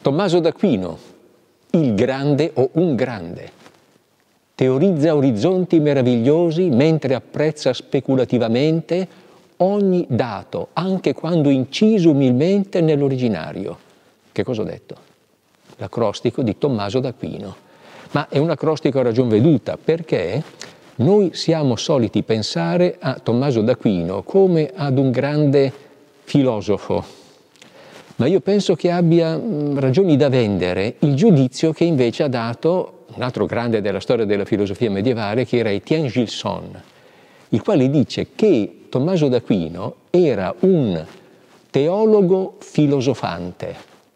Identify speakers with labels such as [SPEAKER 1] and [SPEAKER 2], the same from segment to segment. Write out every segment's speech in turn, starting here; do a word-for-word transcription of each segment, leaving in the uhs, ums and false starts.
[SPEAKER 1] Tommaso d'Aquino, il grande o un grande, teorizza orizzonti meravigliosi mentre apprezza speculativamente ogni dato, anche quando inciso umilmente nell'originario. Che cosa ho detto? L'acrostico di Tommaso d'Aquino. Ma è un acrostico a ragion veduta, perché noi siamo soliti pensare a Tommaso d'Aquino come ad un grande filosofo, ma io penso che abbia ragioni da vendere il giudizio che invece ha dato un altro grande della storia della filosofia medievale, che era Étienne Gilson, il quale dice che Tommaso d'Aquino era un teologo filosofante,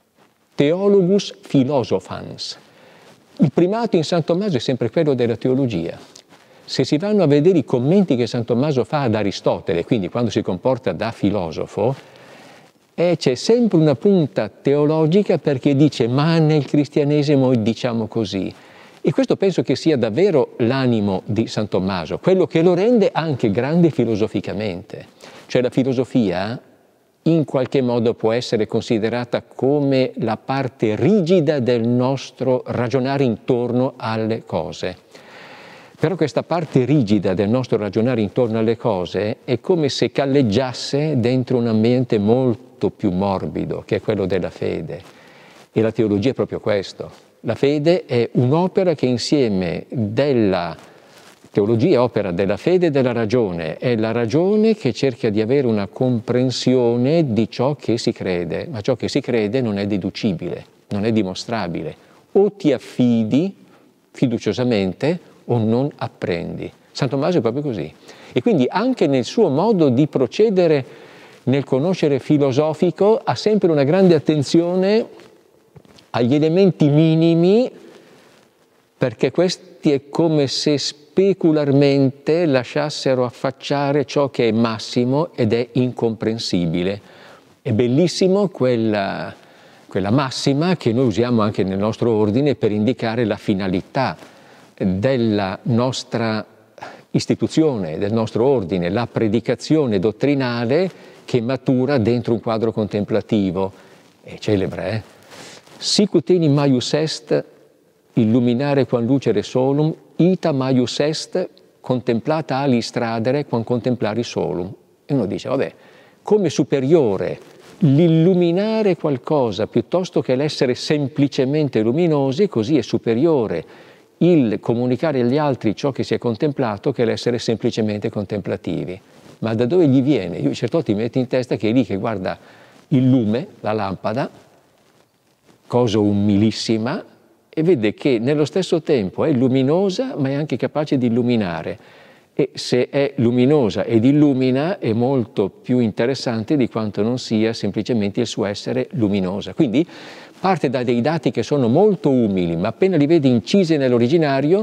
[SPEAKER 1] theologus philosophans. Il primato in San Tommaso è sempre quello della teologia. Se si vanno a vedere i commenti che San Tommaso fa ad Aristotele, quindi quando si comporta da filosofo, eh, c'è sempre una punta teologica, perché dice ma nel cristianesimo diciamo così. E questo penso che sia davvero l'animo di San Tommaso, quello che lo rende anche grande filosoficamente. Cioè la filosofia in qualche modo può essere considerata come la parte rigida del nostro ragionare intorno alle cose. Però questa parte rigida del nostro ragionare intorno alle cose è come se galleggiasse dentro un ambiente molto più morbido, che è quello della fede. E la teologia è proprio questo. La fede è un'opera che insieme della teologia è opera della fede e della ragione. È la ragione che cerca di avere una comprensione di ciò che si crede, ma ciò che si crede non è deducibile, non è dimostrabile. O ti affidi fiduciosamente o non apprendi. San Tommaso è proprio così. E quindi anche nel suo modo di procedere nel conoscere filosofico ha sempre una grande attenzione agli elementi minimi, perché questi è come se specularmente lasciassero affacciare ciò che è massimo ed è incomprensibile. È bellissimo quella, quella massima che noi usiamo anche nel nostro ordine per indicare la finalità della nostra istituzione, del nostro ordine, la predicazione dottrinale che matura dentro un quadro contemplativo. È celebre, eh? Sic ut enim maius est, illuminare quam lucere solum, ita maius est, contemplata ali stradere quam contemplari solum. E uno dice, vabbè, come superiore l'illuminare qualcosa piuttosto che l'essere semplicemente luminosi, così è superiore il comunicare agli altri ciò che si è contemplato che l'essere semplicemente contemplativi. Ma da dove gli viene? Io certe volte mi metto in testa che è lì che guarda il lume, la lampada, cosa umilissima, e vede che nello stesso tempo è luminosa ma è anche capace di illuminare. E se è luminosa ed illumina è molto più interessante di quanto non sia semplicemente il suo essere luminosa. Quindi parte da dei dati che sono molto umili, ma appena li vede incisi nell'originario,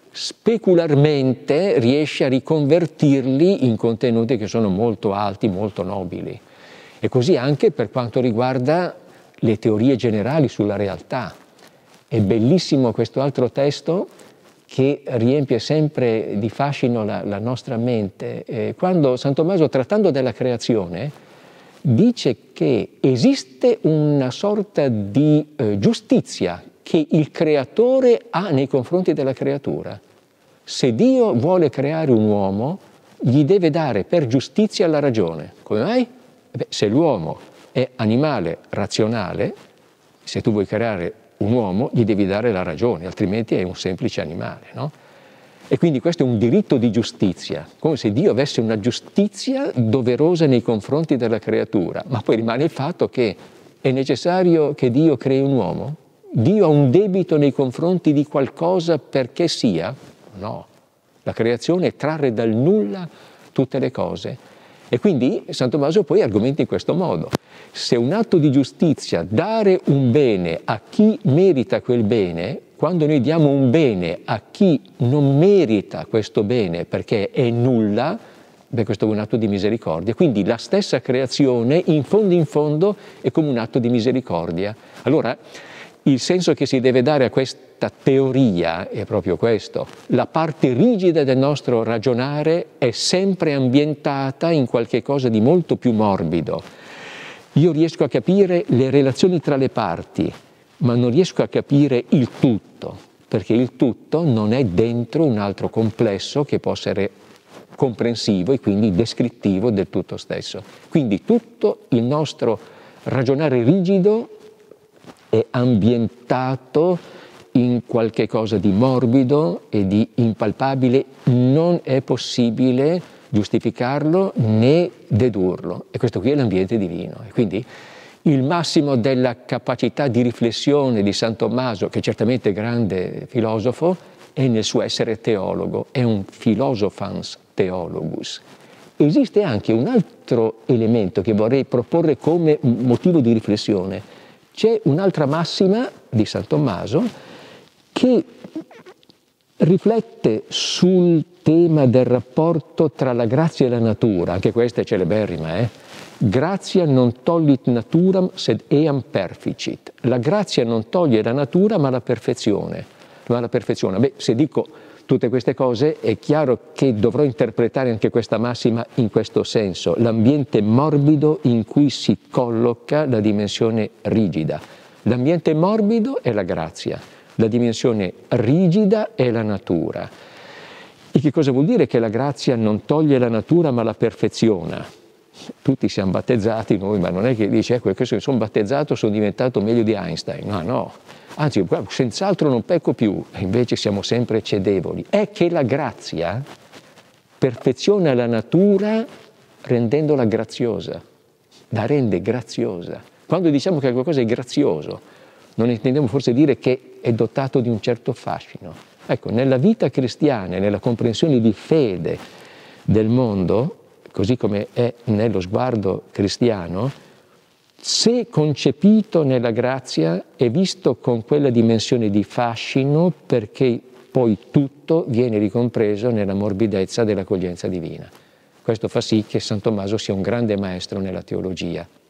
[SPEAKER 1] specularmente riesce a riconvertirli in contenuti che sono molto alti, molto nobili. E così anche per quanto riguarda le teorie generali sulla realtà. È bellissimo questo altro testo che riempie sempre di fascino la, la nostra mente. Eh, quando San Tommaso, trattando della creazione, dice che esiste una sorta di eh, giustizia che il creatore ha nei confronti della creatura. Se Dio vuole creare un uomo, gli deve dare per giustizia la ragione. Come mai? Eh beh, se l'uomo è animale razionale, se tu vuoi creare un uomo gli devi dare la ragione, altrimenti è un semplice animale, no? E quindi questo è un diritto di giustizia, come se Dio avesse una giustizia doverosa nei confronti della creatura, ma poi rimane il fatto che è necessario che Dio crei un uomo? Dio ha un debito nei confronti di qualcosa perché sia? No, la creazione è trarre dal nulla tutte le cose. E quindi San Tommaso poi argomenta in questo modo. Se un atto di giustizia, dare un bene a chi merita quel bene, quando noi diamo un bene a chi non merita questo bene perché è nulla, beh, questo è un atto di misericordia. Quindi la stessa creazione, in fondo in fondo, è come un atto di misericordia. Allora, il senso che si deve dare a questa teoria è proprio questo. La parte rigida del nostro ragionare è sempre ambientata in qualche cosa di molto più morbido. Io riesco a capire le relazioni tra le parti, ma non riesco a capire il tutto, perché il tutto non è dentro un altro complesso che può essere comprensivo e quindi descrittivo del tutto stesso. Quindi tutto il nostro ragionare rigido è ambientato in qualche cosa di morbido e di impalpabile, non è possibile giustificarlo né dedurlo. E questo qui è l'ambiente divino. E quindi il massimo della capacità di riflessione di San Tommaso, che certamente è grande filosofo, è nel suo essere teologo, è un philosophans theologus. Esiste anche un altro elemento che vorrei proporre come motivo di riflessione. C'è un'altra massima di San Tommaso che riflette sul tema del rapporto tra la grazia e la natura, anche questa è celeberrima, eh? Grazia non tollit naturam sed eam perficit. La grazia non toglie la natura ma la perfezione. Ma la perfezione. Beh, se dico tutte queste cose è chiaro che dovrò interpretare anche questa massima in questo senso, l'ambiente morbido in cui si colloca la dimensione rigida. L'ambiente morbido è la grazia, la dimensione rigida è la natura. E che cosa vuol dire che la grazia non toglie la natura ma la perfeziona? Tutti siamo battezzati noi, ma non è che dice, ecco, che sono battezzato, sono diventato meglio di Einstein. No, no. Anzi, senz'altro non pecco più, e invece siamo sempre cedevoli. È che la grazia perfeziona la natura rendendola graziosa, la rende graziosa. Quando diciamo che qualcosa è grazioso, non intendiamo forse dire che è dotato di un certo fascino. Ecco, nella vita cristiana e nella comprensione di fede del mondo, così come è nello sguardo cristiano, se concepito nella grazia è visto con quella dimensione di fascino perché poi tutto viene ricompreso nella morbidezza dell'accoglienza divina. Questo fa sì che San Tommaso sia un grande maestro nella teologia.